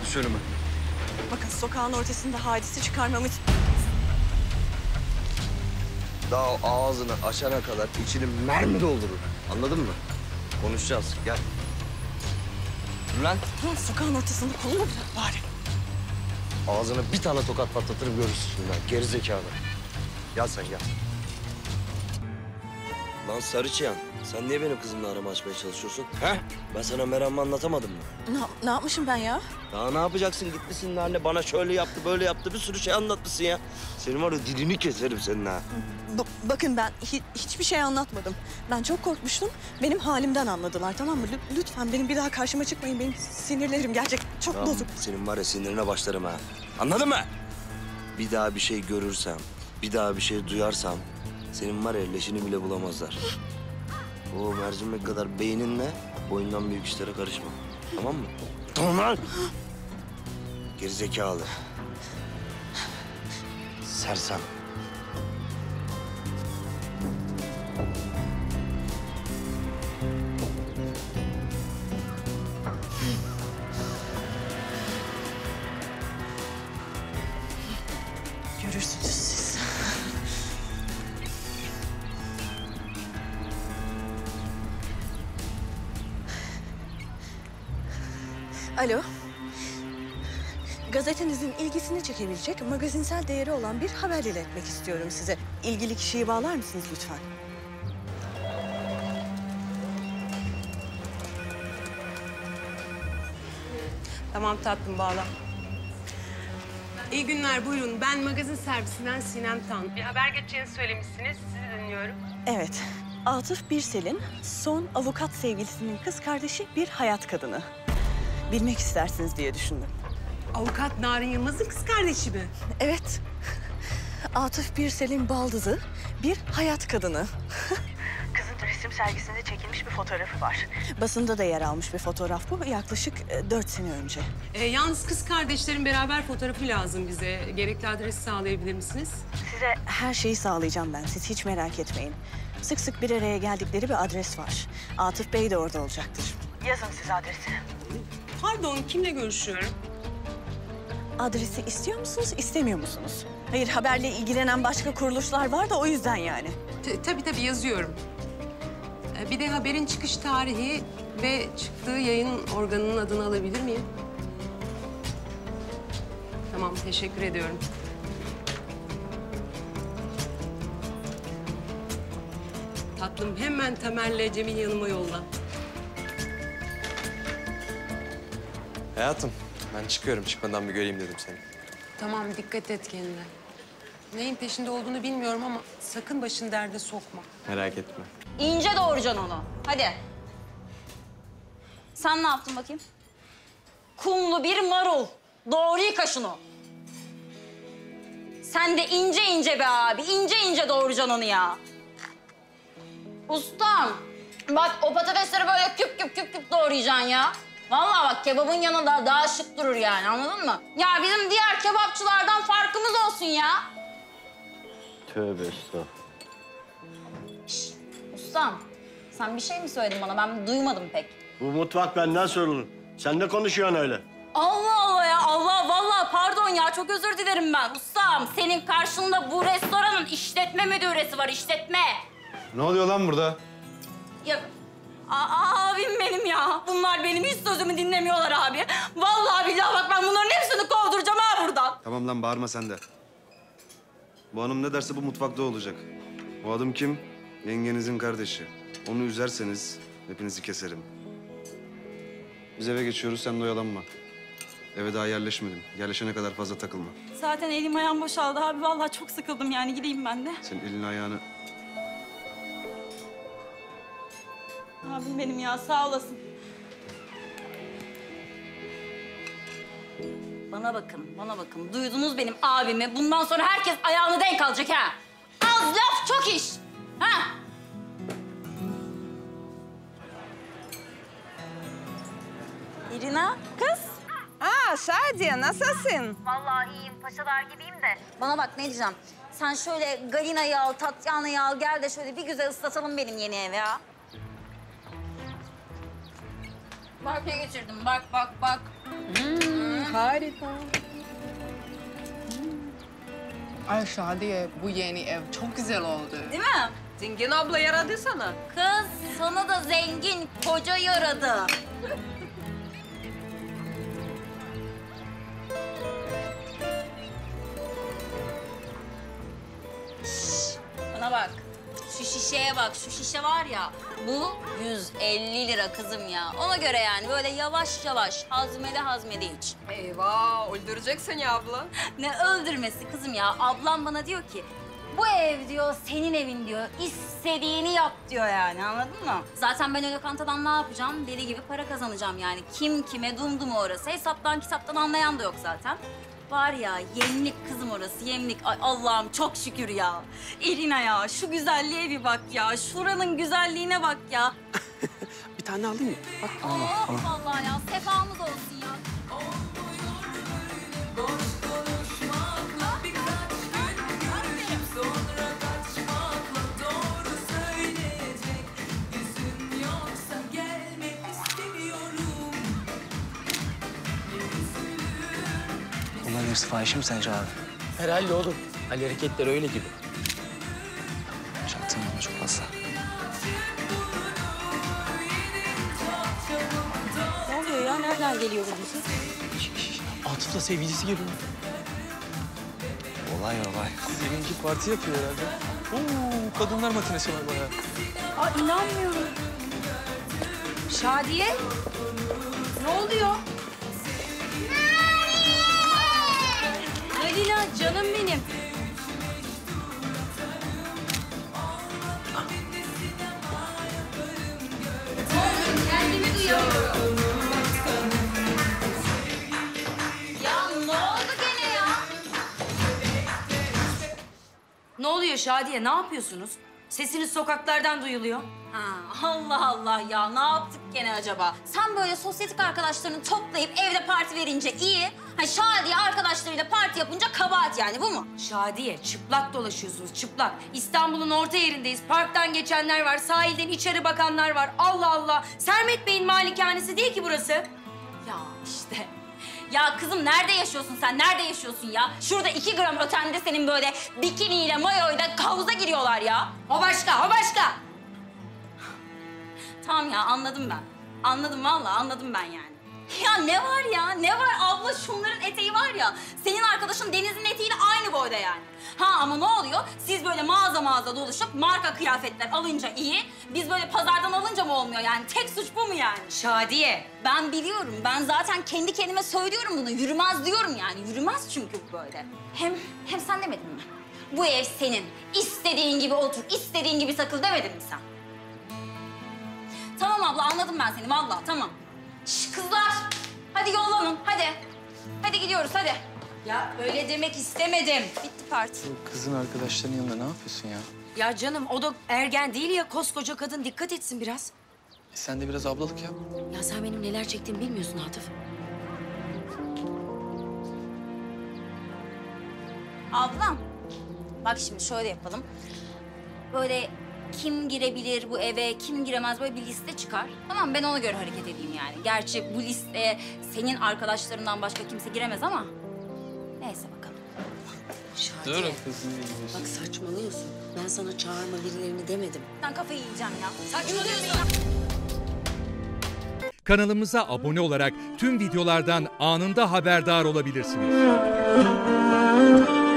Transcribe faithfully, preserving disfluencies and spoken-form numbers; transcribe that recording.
düş önüme. Bakın sokağın ortasında hadise çıkarmamız... Daha ağzını açana kadar içini mermi doldurur. Anladın mı? Konuşacağız. Gel. Dur lan. Ha, sokağın ortasında kolumu bırak bari. Ağzına bir tane tokat patlatırım görürsün şimdi lan. Gerizekalı. Gel sen gel. Lan Sarıçıyan, sen niye benim kızımla arama açmaya çalışıyorsun? He? Ben sana meramı anlatamadım mı? Ne, ne yapmışım ben ya? Daha ne yapacaksın? Gitmişsin anne bana şöyle yaptı, böyle yaptı. Bir sürü şey anlatmışsın ya. Senin var ya dilini keserim senin ha. Ba- bakın ben hi- hiçbir şey anlatmadım. Ben çok korkmuştum. Benim halimden anladılar, tamam mı? L- lütfen benim bir daha karşıma çıkmayın. Benim sinirlerim gerçek çok Tamam, bozuk. senin var ya sinirine başlarım ha. Anladın mı? Bir daha bir şey görürsem, bir daha bir şey duyarsam... senin var ya leşini bile bulamazlar. O mercimek kadar beyninle boyundan büyük işlere karışma. Tamam mı? Tamam lan! Gerizekalı. Sersem. Görürsünüz siz. Alo. Gazetenizin ilgisini çekebilecek magazinsel değeri olan bir haber iletmek istiyorum size. İlgili kişiyi bağlar mısınız lütfen? Tamam tatlım, bağla. İyi günler, buyurun. Ben magazin servisinden Sinem Tan. Bir haber geçeceğini söylemişsiniz. Sizi dinliyorum. Evet. Atıf Birsel'in son avukat sevgilisinin kız kardeşi bir hayat kadını. Bilmek istersiniz diye düşündüm. Avukat Narin Yılmaz'ın kız kardeşi mi? Evet. Atıf Birsel'in baldızı bir hayat kadını. Kızın resim sergisinde çekilmiş bir fotoğrafı var. Basında da yer almış bir fotoğraf bu. Yaklaşık e, dört sene önce. Ee, yalnız kız kardeşlerin beraber fotoğrafı lazım bize. Gerekli adresi sağlayabilir misiniz? Size her şeyi sağlayacağım ben. Siz hiç merak etmeyin. Sık sık bir araya geldikleri bir adres var. Atıf Bey de orada olacaktır. Yazın siz adresi. Pardon, kimle görüşüyorum? Adresi istiyor musunuz, istemiyor musunuz? Hayır, haberle ilgilenen başka kuruluşlar var da o yüzden yani. T- tabii tabii yazıyorum. Ee, bir de haberin çıkış tarihi ve çıktığı yayın organının adını alabilir miyim? Tamam, teşekkür ediyorum. Tatlım, hemen Tamer'le Cemil yanıma yolla. Hayatım, ben çıkıyorum. Çıkmadan bir göreyim dedim seni. Tamam, dikkat et kendine. Neyin peşinde olduğunu bilmiyorum ama sakın başını derde sokma. Merak etme. İnce doğuracaksın onu. Hadi. Sen ne yaptın bakayım? Kumlu bir marul. Doğru yıka şunu. Sen de ince ince be abi. İnce ince doğuracaksın onu ya. Ustam. Bak o patatesleri böyle küp küp küp küp doğrayacaksın ya. Vallahi bak kebabın yanında daha şık durur yani, anladın mı? Ya bizim diğer kebapçılardan farkımız olsun ya. Tövbe estağfurullah. Şişt, ustam, sen bir şey mi söyledin bana? Ben duymadım pek. Bu mutfak benden sorulur. Sen ne konuşuyorsun öyle? Allah Allah ya, Allah vallahi pardon ya, çok özür dilerim ben. Ustam, senin karşında bu restoranın işletme müdüresi var, işletme. Ne oluyor lan burada? Ya, a- abim benim ya. Bunlar benim hiç sözümü dinlemiyorlar abi. Vallahi billahi bak ben bunların hepsini kovduracağım ha buradan. Tamam lan bağırma sen de. Bu hanım ne derse bu mutfakta olacak. Bu adam kim? Yengenizin kardeşi. Onu üzerseniz hepinizi keserim. Biz eve geçiyoruz, sen de oyalanma. Eve daha yerleşmedim. Yerleşene kadar fazla takılma. Zaten elim ayağım boşaldı abi. Vallahi çok sıkıldım yani, gideyim ben de. Senin elini ayağını... Abim benim ya, sağ olasın. Bana bakın, bana bakın. Duydunuz benim abimi. Bundan sonra herkes ayağını denk alacak ha. Az laf çok iş. Ha? İrina, kız. Aa Şadiye, nasılsın? Vallahi iyiyim, paşalar gibiyim de. Bana bak ne diyeceğim. Sen şöyle Galina'yı al, Tatyana'yı al, gel de şöyle bir güzel ıslatalım benim yeni evi ha. Bak ne getirdim, bak bak bak. Hmm. harika. Ay Şadiye, bu yeni ev çok güzel oldu. Değil mi? Zengin abla yaradı sana. Kız sana da zengin koca yaradı. Şş, bana bak. Şu şişeye bak. Şu şişe var ya. Bu yüz elli lira kızım ya. Ona göre yani böyle yavaş yavaş hazmede hazmede iç. Eyvah, öldüreceksin ya abla. Ne öldürmesi kızım ya. Ablam bana diyor ki bu ev diyor senin evin diyor. İstediğini yap diyor yani, anladın mı? Zaten ben o lokantadan ne yapacağım? Deli gibi para kazanacağım yani. Kim kime dumdu mu orası? Hesaptan kitaptan anlayan da yok zaten. Var ya yemlik kızım orası, yemlik. Ay Allah'ım çok şükür ya. Elina ya şu güzelliğe bir bak ya. Şuranın güzelliğine bak ya. Bir tane alayım mı? Bak. Oh vallahi ya sefamız olsun ya. Bunların hepsi fahişe mi sence abi? Herhalde oğlum. Ali hareketleri öyle gibi. Çaktım ama çok fazla. Ne oluyor ya? Nereden geliyor bu müzik? Atıf'la sevgilisi geliyor. Olay olay. Seninki parti yapıyor herhalde. Oo, kadınlar matinesi var bayağı. Aa inanmıyorum. Şadiye, ne oluyor? Alina canım benim. Kendimi duyamıyorum. Ya ne oldu gene ya? Ne oluyor Şadiye? Ne yapıyorsunuz? Sesiniz sokaklardan duyuluyor. Ha, Allah Allah ya ne yaptık gene acaba? Sen böyle sosyetik arkadaşlarını toplayıp evde parti verince iyi. Ha Şadiye arkadaşlarıyla parti yapınca kabahat yani bu mu? Şadiye, çıplak dolaşıyorsunuz, çıplak. İstanbul'un orta yerindeyiz. Parktan geçenler var, sahilden içeri bakanlar var. Allah Allah! Sermet Bey'in malikanesi değil ki burası. Ya işte. Ya kızım nerede yaşıyorsun sen? Nerede yaşıyorsun ya? Şurada iki gram ötende senin böyle bikiniyle, mayoyla havuza giriyorlar ya. O başka, o başka! Tamam ya anladım ben. Anladım vallahi anladım ben yani. Ya ne var ya? Ne var? Abla şunların eteği var ya. Senin arkadaşın Deniz'in eteğiyle aynı boyda yani. Ha ama ne oluyor? Siz böyle mağaza mağaza dolaşıp marka kıyafetler alınca iyi. Biz böyle pazardan alınca mı olmuyor yani? Tek suç bu mu yani? Şadiye! Ben biliyorum. Ben zaten kendi kendime söylüyorum bunu. Yürümez diyorum yani. Yürümez çünkü bu böyle. Hem hem sen demedin mi? Bu ev senin. İstediğin gibi otur, istediğin gibi takıl demedin mi sen? Tamam abla anladım ben seni vallahi tamam. Şş, kızlar hadi yollanın hadi. Hadi gidiyoruz hadi. Ya öyle demek istemedim. Bitti parti. Bu kızın arkadaşlarının yanında ne yapıyorsun ya? Ya canım o da ergen değil ya, koskoca kadın. Dikkat etsin biraz. E sen de biraz ablalık yap. Ya sen benim neler çektiğimi bilmiyorsun Atıf. Ablam bak şimdi şöyle yapalım. Böyle kim girebilir bu eve, kim giremez böyle bir liste çıkar. Tamam ben ona göre hareket edeyim yani. Gerçi bu listeye senin arkadaşlarından başka kimse giremez ama neyse bakalım. Şadiye, Dur kızın ilgisi. bak saçmalıyorsun. Ben sana çağırma birilerini demedim. Ben kafayı yiyeceğim ya. Saçmalıyorsun. Kanalımıza abone olarak tüm videolardan anında haberdar olabilirsiniz.